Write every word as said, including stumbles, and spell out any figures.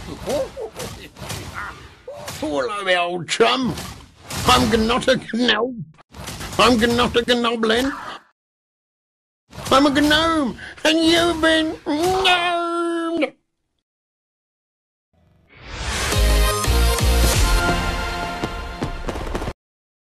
Hello, me old chum. I'm not a gnome. I'm not a goblin. I'm a gnome, and you've been no.